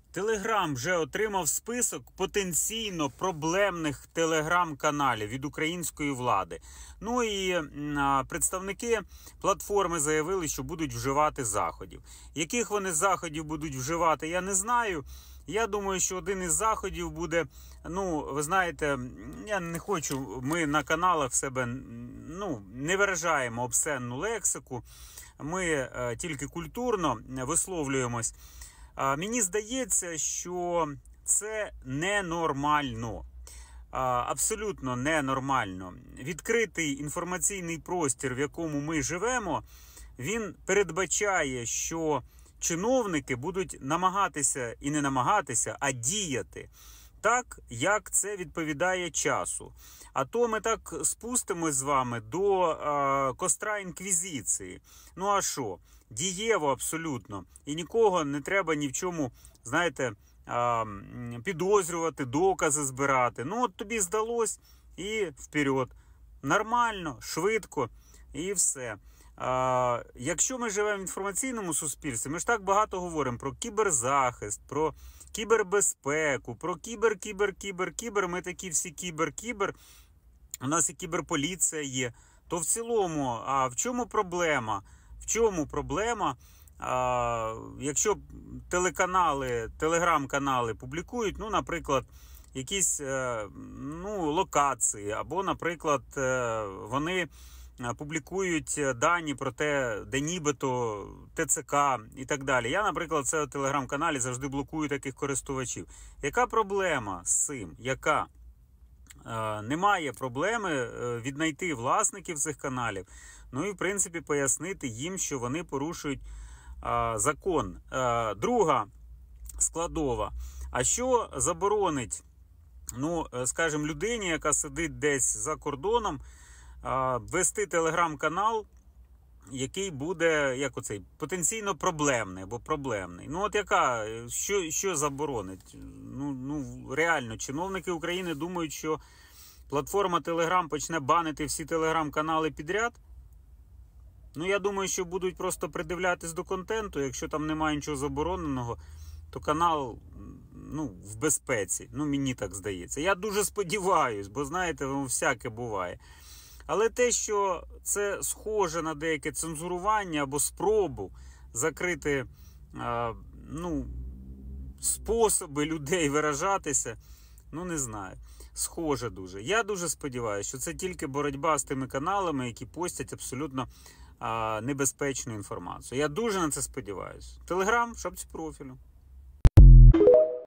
Телеграм вже отримав список потенційно проблемних телеграм-каналів від української влади. Ну і представники платформи заявили, що будуть вживати заходів. Яких вони заходів будуть вживати, я не знаю. Я думаю, що один із заходів буде, ви знаєте, я не хочу, ми на каналах в себе, не виражаємо обсценну лексику, ми тільки культурно висловлюємось. Мені здається, що це ненормально. Абсолютно ненормально. Відкритий інформаційний простір, в якому ми живемо, він передбачає, що чиновники будуть намагатися і не намагатися, а діяти так, як це відповідає часу. А то ми так спустимось з вами до костра інквізиції. Ну а що? Дієво абсолютно. І нікого не треба ні в чому, знаєте, підозрювати, докази збирати. Ну от тобі здалось і вперед. Нормально, швидко і все. Якщо ми живемо в інформаційному суспільстві, ми ж так багато говоримо про кіберзахист, про кібербезпеку, про кібер. Ми такі всі кібер. У нас і кіберполіція є. То в цілому, в чому проблема? В чому проблема, якщо телеграм-канали публікують, наприклад, якісь локації, або, наприклад, вони публікують дані про те, де нібито ТЦК і так далі. Я, наприклад, в цьому телеграм-каналі завжди блокую таких користувачів. Яка проблема з цим? Яка? Немає проблеми віднайти власників цих каналів, і, в принципі, пояснити їм, що вони порушують закон. Друга складова. А що заборонить, скажімо, людині, яка сидить десь за кордоном, вести телеграм-канал, який буде, потенційно проблемний або проблемний. Що заборонить? Реально, чиновники України думають, що платформа Telegram почне банити всі телеграм-канали підряд. Я думаю, що будуть просто придивлятись до контенту. Якщо там немає нічого забороненого, то канал, в безпеці. Мені так здається. Я дуже сподіваюсь, бо, знаєте, всяке буває. Але те, що це схоже на деяке цензурування або спробу закрити, способи людей виражатися, не знаю. Схоже дуже. Я дуже сподіваюся, що це тільки боротьба з тими каналами, які постять абсолютно небезпечну інформацію. Я дуже на це сподіваюся. Телеграм в шапці профілю.